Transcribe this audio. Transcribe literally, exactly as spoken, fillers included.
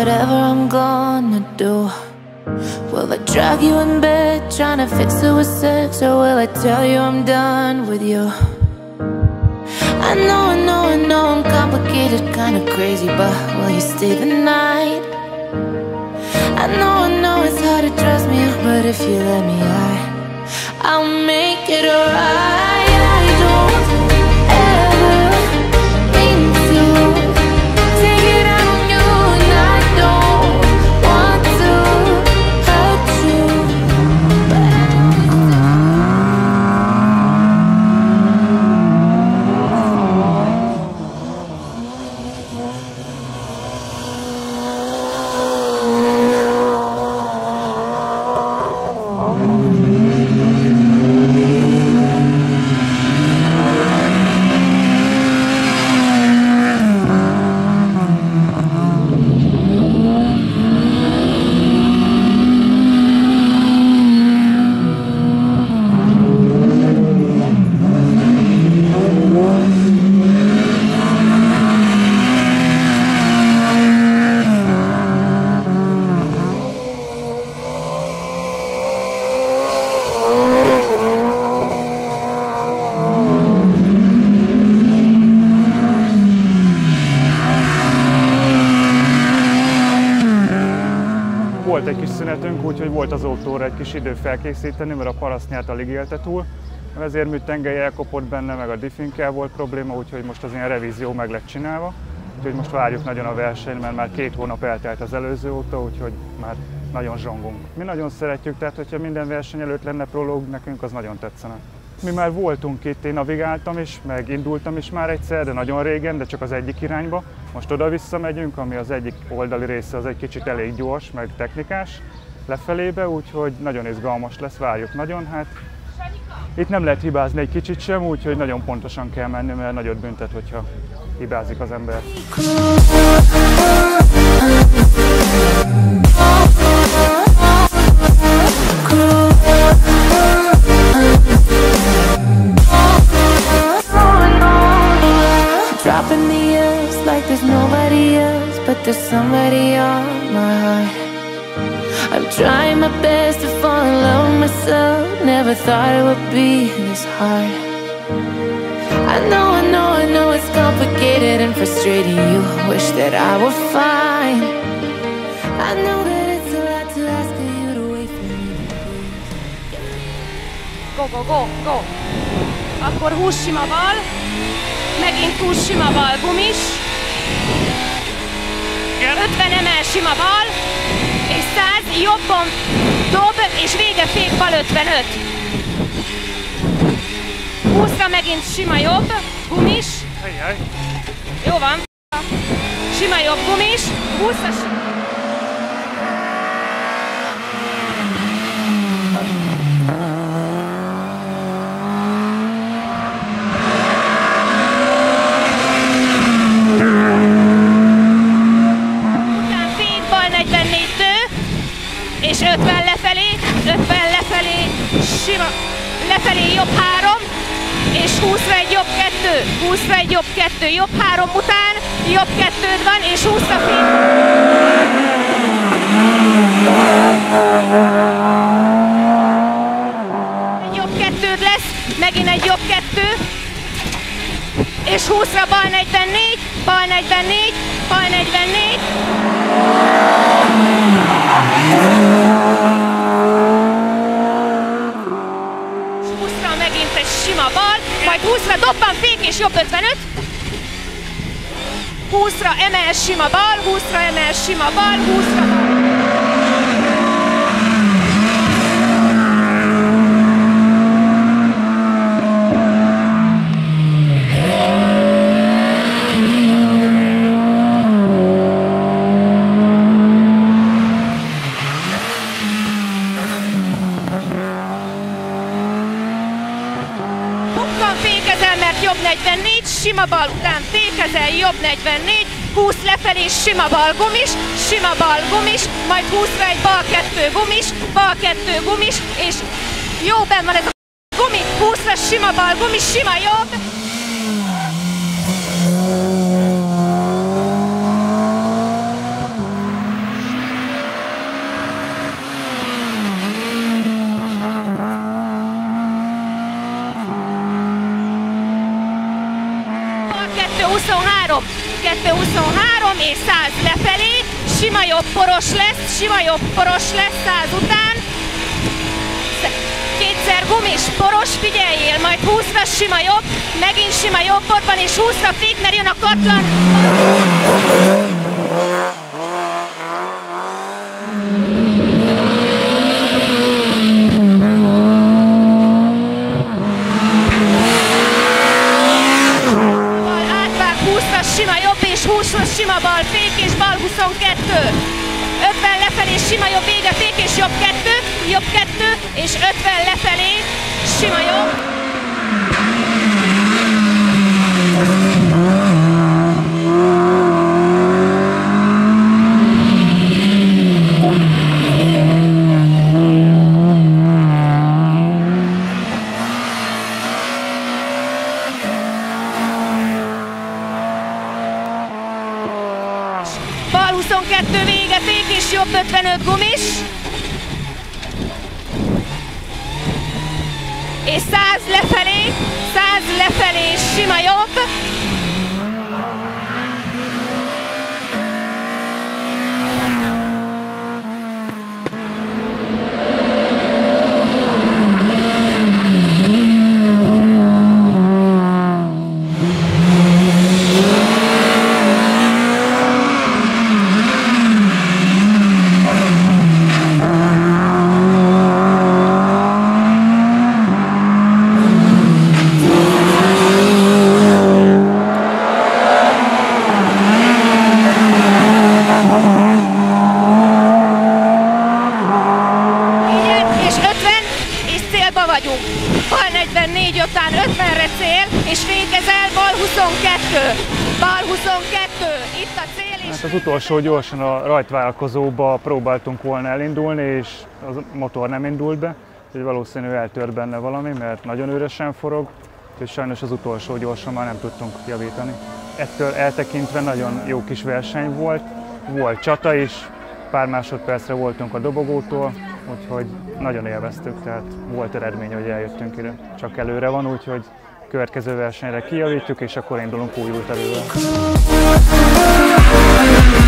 whatever I'm gonna do. Will I drag you in bed, trying to fix it with sex, or will I tell you I'm done with you? I know, I know, I know I'm complicated, kinda crazy, but will you stay the night? I know, I know it's hard to trust me, but if you let me, I, I'll make it alright. I don't ever mean to take it out on you, and I don't want to hurt you, Volt egy kis szünetünk, úgyhogy volt az autóra egy kis idő felkészíteni, mert a parasztnyát alig élte túl. A vezérmű tengely elkopott benne, meg a diffinkkel volt probléma, úgyhogy most az ilyen revízió meg lett csinálva. Úgyhogy most várjuk nagyon a versenyt, mert már két hónap eltelt az előző óta, úgyhogy már nagyon zsongunk. Mi nagyon szeretjük, tehát hogyha minden verseny előtt lenne prológ, nekünk az nagyon tetszene. Mi már voltunk itt, én navigáltam is, meg indultam is már egyszer, de nagyon régen, de csak az egyik irányba. Most oda-vissza megyünk, ami az egyik oldali része az egy kicsit elég gyors, meg technikás lefelébe, úgyhogy nagyon izgalmas lesz, várjuk nagyon. Hát itt nem lehet hibázni egy kicsit sem, úgyhogy nagyon pontosan kell menni, mert nagyot büntet, hogyha hibázik az ember. dropping the years like there's nobody else, but there's somebody on my heart. I'm trying my best to fall in love with myself, never thought it would be this hard. I know, I know, I know it's complicated and frustrating. You wish that I were fine. I know that it's a lot to ask of you to wait for me. Go, go, go, go! Akkor húss sima bal, megint húss sima bal gumis, ötven emel sima bal, és száz jobban dob, és vége fék bal ötvenöt. húszra megint sima jobb, gumis. Jó van. Sima jobb gumis, húszra sima. És ötven lefelé, ötven lefelé, sima, lefelé jobb három, és húszra egy jobb kettő, húszra egy jobb kettő, jobb három után, jobb kettőd van, és húszra fél. Egy jobb kettőd lesz, megint egy jobb kettő, és húszra bal negyvennégy, bal negyvennégy, bal negyvennégy. húszra megint egy sima bal, majd húszra dobban fék és jobb ötvenöt. húszra emel sima bal, húszra emel sima bal, húszra bal. Jobb negyvennégy, sima bal után fékezel, jobb negyvennégy, húsz lefelé, sima bal gumis, sima bal gumis, majd húszra egy bal kettő gumis, bal kettő gumis, és jó benn van ez a gumi, húszra sima bal gumis, sima jobb. sima jobb poros lesz, sima jobb poros lesz száz után. Kétszer gumis, poros, figyeljél, majd húszra sima jobb, megint sima jobb ott van, és húszra fék, mert jön a katlan. Átvág húszra sima jobb, és húszra sima bal, fék és bal huszonkettő. ötven lefelé, sima jobb, vége, fék és jobb kettő, jobb kettő, és ötven lefelé, sima jobb. Bal huszonkettő, vége, fék és jobb ötvenöt gumis. És száz lefelé, száz lefelé, sima jobb. Vagyunk. Bal negyvennégy után ötvenre cél, és fékezel, bal huszonkettő. Bal huszonkettő, itt a cél is. Hát az utolsó gyorsan a rajtvállalkozóba próbáltunk volna elindulni, és a motor nem indult be, úgyhogy valószínű eltört benne valami, mert nagyon üresen forog, és sajnos az utolsó gyorsan már nem tudtunk javítani. Ettől eltekintve nagyon jó kis verseny volt, volt csata is, pár másodpercre voltunk a dobogótól, úgyhogy nagyon élveztük, tehát volt eredmény, hogy eljöttünk ide. Csak előre van, úgyhogy következő versenyre kijavítjuk, és akkor indulunk új út előre.